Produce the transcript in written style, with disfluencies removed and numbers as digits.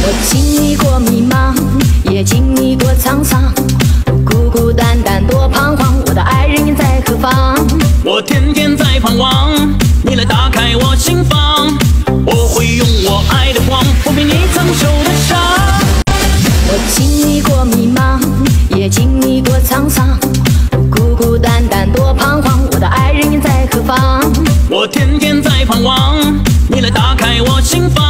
我经历过迷茫，也经历过沧桑，孤孤单单多彷徨，我的爱人在何方？ 我天天在盼望你来打开我心房，我会用我爱的光抚平你曾受的伤。 我经历过迷茫，也经历过沧桑，孤孤单单多彷徨，我的爱人在何方？ 我天天在盼望你来打开我心房。